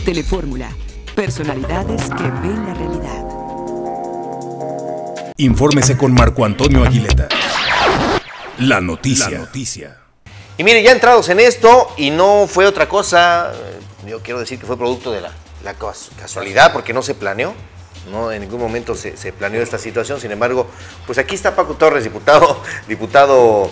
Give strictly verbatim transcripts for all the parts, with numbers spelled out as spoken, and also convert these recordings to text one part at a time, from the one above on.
Telefórmula, personalidades que ven la realidad. Infórmese con Marco Antonio Aguileta. La noticia. La noticia. Y mire, ya entrados en esto, y no fue otra cosa, yo quiero decir que fue producto de la, la casualidad, porque no se planeó, no en ningún momento se, se planeó esta situación. Sin embargo, pues aquí está Paco Torres, diputado, diputado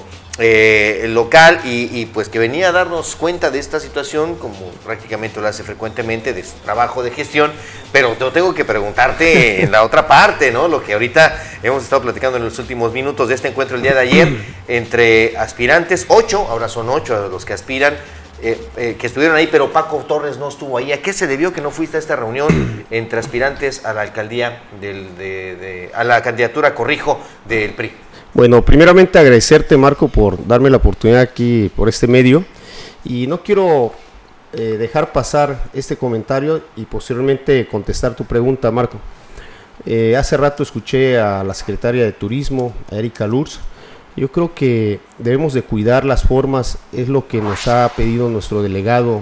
eh, local, y, y pues que venía a darnos cuenta de esta situación, como prácticamente lo hace frecuentemente, de su trabajo de gestión. Pero yo tengo que preguntarte en la otra parte, ¿no? Lo que ahorita hemos estado platicando en los últimos minutos de este encuentro el día de ayer entre aspirantes, ocho, ahora son ocho los que aspiran, eh, eh, que estuvieron ahí, pero Paco Torres no estuvo ahí. ¿A qué se debió que no fuiste a esta reunión entre aspirantes a la alcaldía, del, de, de, a la candidatura, corrijo, del P R I? Bueno, primeramente agradecerte, Marco, por darme la oportunidad aquí por este medio, y no quiero eh, dejar pasar este comentario y posteriormente contestar tu pregunta, Marco. Eh, hace rato escuché a la secretaria de Turismo, a Erika Lurz. Yo creo que debemos de cuidar las formas, es lo que nos ha pedido nuestro delegado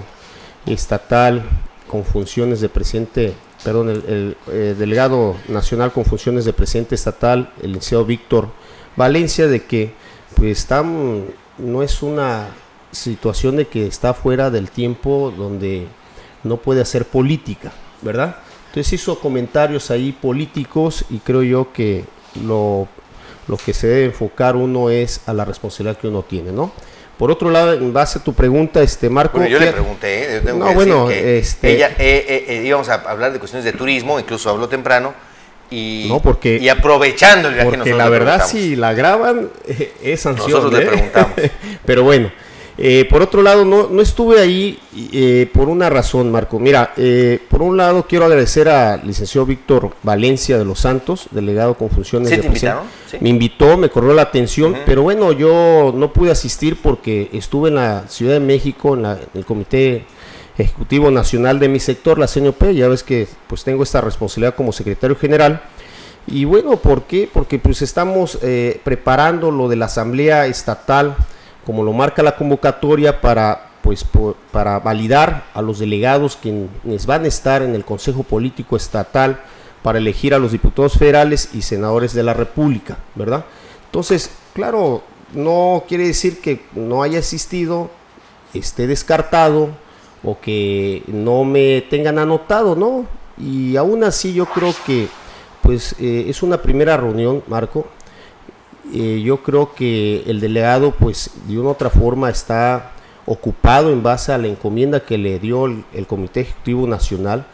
estatal con funciones de presidente, perdón, el, el, el delegado nacional con funciones de presidente estatal, el licenciado Víctor Valencia, de que pues están, no es una situación de que está fuera del tiempo donde no puede hacer política, ¿verdad? Entonces hizo comentarios ahí políticos, y creo yo que lo, lo que se debe enfocar uno es a la responsabilidad que uno tiene, ¿no? Por otro lado, en base a tu pregunta, este Marco... Bueno, yo ¿qué? le pregunté, ¿eh? Tengo no, que bueno, que este... ella, eh, eh, eh, íbamos a hablar de cuestiones de turismo, incluso habló temprano, y, no, porque, y aprovechando el viaje, porque la verdad, si la graban, eh, es sanción. Nosotros ¿eh? le preguntamos. Pero bueno, eh, por otro lado, no, no estuve ahí eh, por una razón, Marco. Mira, eh, por un lado quiero agradecer al licenciado Víctor Valencia de los Santos, delegado con funciones ¿Sí de te invitaron? ¿Sí? Me invitó, me corrió la atención, Uh-huh. pero bueno, yo no pude asistir porque estuve en la Ciudad de México, en, la, en el Comité Ejecutivo Nacional de mi sector, la C N O P. Ya ves que pues tengo esta responsabilidad como secretario general. Y bueno, ¿por qué? Porque pues estamos eh, preparando lo de la Asamblea Estatal, como lo marca la convocatoria, para pues por, para validar a los delegados quienes van a estar en el Consejo Político Estatal para elegir a los diputados federales y senadores de la República, ¿verdad? Entonces, claro, no quiere decir que no haya asistido, esté descartado o que no me tengan anotado, ¿no? Y aún así yo creo que pues eh, es una primera reunión, Marco. Eh, yo creo que el delegado pues de una u otra forma está ocupado en base a la encomienda que le dio el, el Comité Ejecutivo Nacional,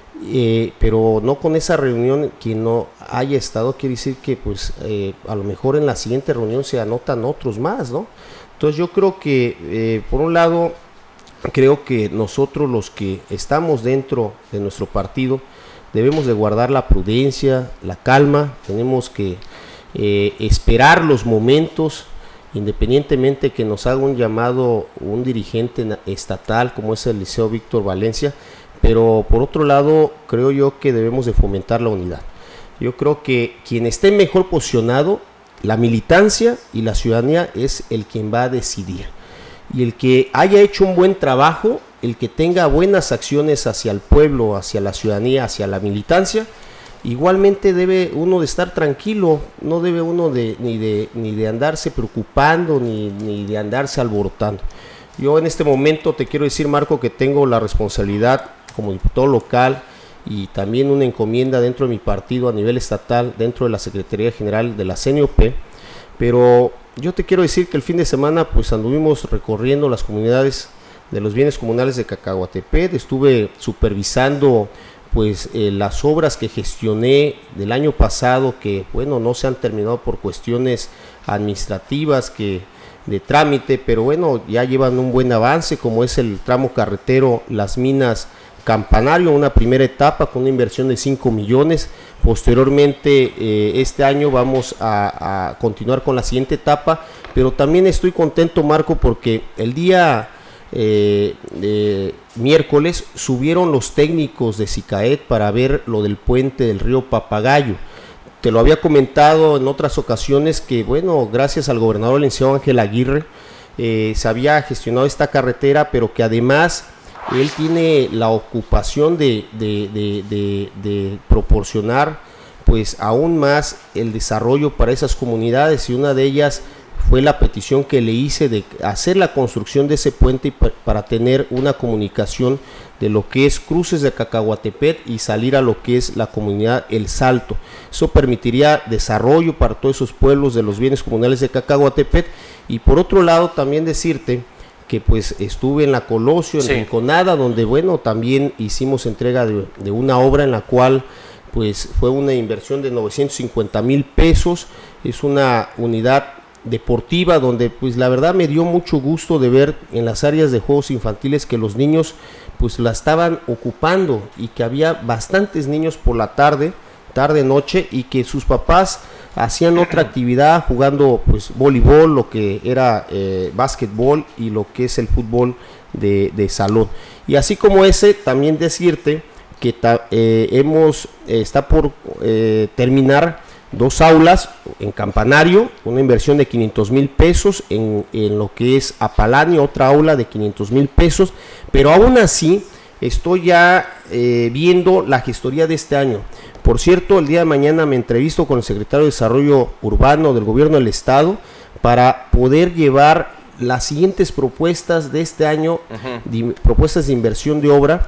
eh, pero no con esa reunión. Quien no haya estado quiere decir que pues eh, a lo mejor en la siguiente reunión se anotan otros más, ¿no? Entonces yo creo que eh, por un lado creo que nosotros los que estamos dentro de nuestro partido debemos de guardar la prudencia, la calma, tenemos que eh, esperar los momentos, independientemente que nos haga un llamado un dirigente estatal como es el liceo Víctor Valencia, pero por otro lado creo yo que debemos de fomentar la unidad. Yo creo que quien esté mejor posicionado, la militancia y la ciudadanía, es el quien va a decidir, y el que haya hecho un buen trabajo, el que tenga buenas acciones hacia el pueblo, hacia la ciudadanía, hacia la militancia, igualmente debe uno de estar tranquilo, no debe uno de ni de ni de andarse preocupando ni, ni de andarse alborotando. Yo en este momento te quiero decir, Marco, que tengo la responsabilidad como diputado local y también una encomienda dentro de mi partido a nivel estatal, dentro de la Secretaría General de la C N O P, pero yo te quiero decir que el fin de semana pues anduvimos recorriendo las comunidades de los bienes comunales de Cacahuatepec, estuve supervisando pues eh, las obras que gestioné del año pasado, que bueno, no se han terminado por cuestiones administrativas que de trámite, pero bueno, ya llevan un buen avance, como es el tramo carretero Las Minas Campanario, una primera etapa con una inversión de cinco millones. Posteriormente eh, este año vamos a, a continuar con la siguiente etapa, pero también estoy contento, Marco, porque el día Eh, eh, miércoles subieron los técnicos de SICAET para ver lo del puente del río Papagayo. Te lo había comentado en otras ocasiones que bueno, gracias al gobernador licenciado Ángel Aguirre eh, se había gestionado esta carretera, pero que además él tiene la ocupación de, de, de, de, de proporcionar pues aún más el desarrollo para esas comunidades, y una de ellas fue la petición que le hice de hacer la construcción de ese puente para tener una comunicación de lo que es Cruces de Cacahuatepet y salir a lo que es la comunidad El Salto. Eso permitiría desarrollo para todos esos pueblos de los bienes comunales de Cacahuatepet. Y por otro lado también decirte que pues estuve en la Colosio, en sí. Rinconada, donde bueno, también hicimos entrega de, de una obra en la cual pues fue una inversión de novecientos cincuenta mil pesos. Es una unidad deportiva donde pues la verdad me dio mucho gusto de ver en las áreas de juegos infantiles que los niños pues la estaban ocupando, y que había bastantes niños por la tarde, tarde noche, y que sus papás hacían otra actividad jugando pues voleibol, lo que era eh, básquetbol y lo que es el fútbol de, de salón. Y así como ese, también decirte que ta, eh, hemos eh, está por eh, terminar dos aulas en Campanario, una inversión de quinientos mil pesos, en, en lo que es Apalani, otra aula de quinientos mil pesos, pero aún así estoy ya eh, viendo la gestoría de este año. Por cierto, el día de mañana me entrevisto con el secretario de Desarrollo Urbano del Gobierno del Estado para poder llevar las siguientes propuestas de este año, uh-huh. de, propuestas de inversión de obra,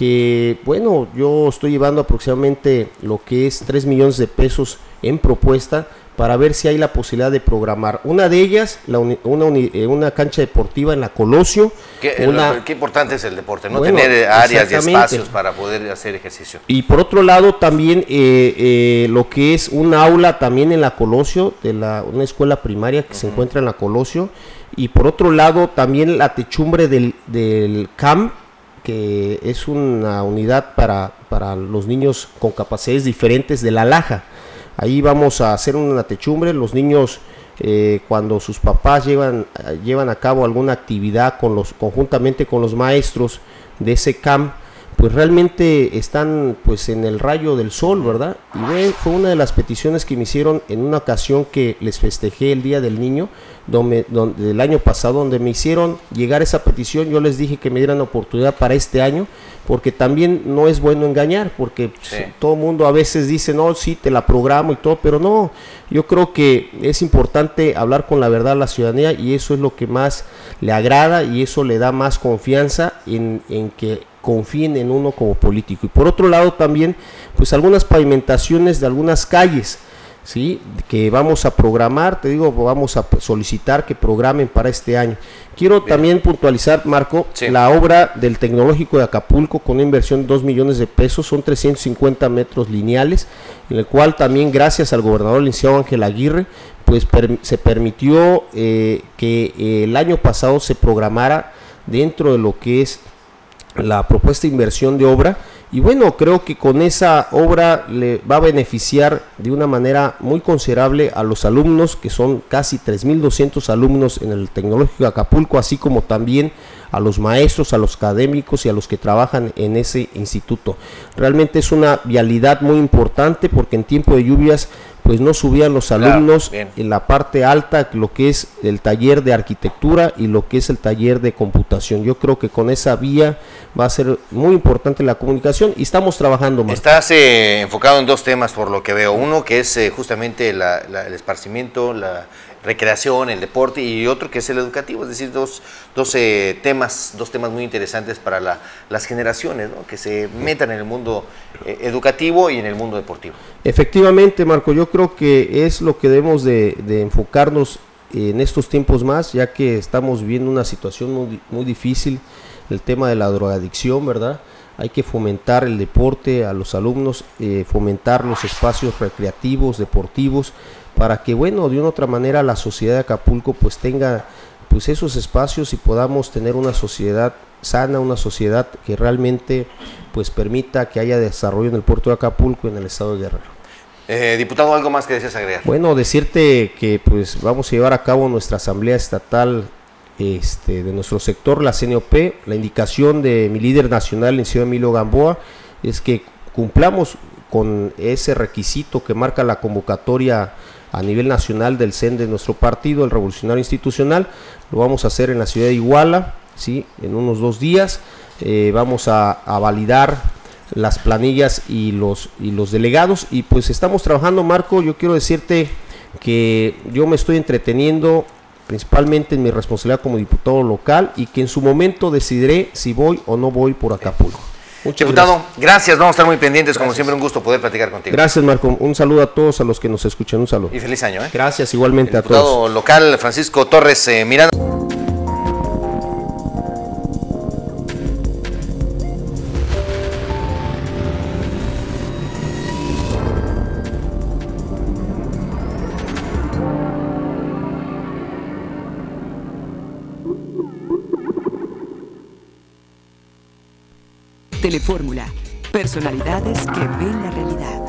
que bueno, yo estoy llevando aproximadamente lo que es tres millones de pesos en propuesta para ver si hay la posibilidad de programar. Una de ellas, la uni, una, uni, una cancha deportiva en la Colosio. Qué, una, qué importante es el deporte, no bueno, tener áreas y espacios para poder hacer ejercicio. Y por otro lado también eh, eh, lo que es un aula también en la Colosio, de la, una escuela primaria que uh-huh. se encuentra en la Colosio. Y por otro lado también la techumbre del, del C A M, que es una unidad para, para los niños con capacidades diferentes de la Laja. Ahí vamos a hacer una techumbre. Los niños eh, cuando sus papás llevan, llevan a cabo alguna actividad con los, conjuntamente con los maestros de ese C A M, pues realmente están pues en el rayo del sol, ¿verdad? Y ve, fue una de las peticiones que me hicieron en una ocasión que les festejé el Día del Niño, donde, donde del año pasado, donde me hicieron llegar esa petición. Yo les dije que me dieran oportunidad para este año, porque también no es bueno engañar, porque sí. todo el mundo a veces dice, no, sí, te la programo y todo, pero no, yo creo que es importante hablar con la verdad a la ciudadanía, y eso es lo que más le agrada, y eso le da más confianza en, en que confíen en uno como político. Y por otro lado también, pues algunas pavimentaciones de algunas calles, ¿sí?, que vamos a programar, te digo, vamos a solicitar que programen para este año. Quiero Bien. también puntualizar, Marco, sí. la obra del Tecnológico de Acapulco con una inversión de dos millones de pesos, son trescientos cincuenta metros lineales, en el cual también gracias al gobernador licenciado Ángel Aguirre, pues per, se permitió eh, que eh, el año pasado se programara dentro de lo que es la propuesta de inversión de obra. Y bueno, creo que con esa obra le va a beneficiar de una manera muy considerable a los alumnos, que son casi tres mil doscientos alumnos en el Tecnológico de Acapulco, así como también a los maestros, a los académicos y a los que trabajan en ese instituto. Realmente es una vialidad muy importante, porque en tiempo de lluvias pues no subían los alumnos claro, en la parte alta, lo que es el taller de arquitectura y lo que es el taller de computación. Yo creo que con esa vía va a ser muy importante la comunicación, y estamos trabajando más. Estás eh, enfocado en dos temas por lo que veo. Uno que es eh, justamente la, la, el esparcimiento, la recreación, el deporte, y otro que es el educativo, es decir, dos, dos eh, temas, dos temas muy interesantes para la, las generaciones, ¿no?, que se metan en el mundo eh, educativo y en el mundo deportivo. Efectivamente, Marco, yo creo que es lo que debemos de, de enfocarnos en estos tiempos más, ya que estamos viviendo una situación muy, muy difícil, el tema de la drogadicción, ¿verdad? Hay que fomentar el deporte a los alumnos, eh, fomentar los espacios recreativos, deportivos, para que, bueno, de una u otra manera la sociedad de Acapulco pues tenga pues esos espacios y podamos tener una sociedad sana, una sociedad que realmente pues permita que haya desarrollo en el puerto de Acapulco y en el estado de Guerrero. Eh, diputado, ¿algo más que deseas agregar? Bueno, decirte que pues vamos a llevar a cabo nuestra asamblea estatal este, de nuestro sector, la C N O P. La indicación de mi líder nacional, el licenciado Emilio Gamboa, es que cumplamos con ese requisito que marca la convocatoria a nivel nacional del C E N de nuestro partido, el Revolucionario Institucional. Lo vamos a hacer en la ciudad de Iguala, ¿sí?, en unos dos días. eh, vamos a, a validar las planillas y los, y los delegados, y pues estamos trabajando, Marco. Yo quiero decirte que yo me estoy entreteniendo principalmente en mi responsabilidad como diputado local, y que en su momento decidiré si voy o no voy por Acapulco. Muchas Diputado, gracias. gracias, vamos a estar muy pendientes, como Gracias. siempre un gusto poder platicar contigo. Gracias, Marco. Un saludo a todos a los que nos escuchan. Un saludo. Y feliz año, ¿eh? Gracias igualmente El a todos. diputado local Francisco Torres eh, Miranda. Telefórmula. Personalidades que ven la realidad.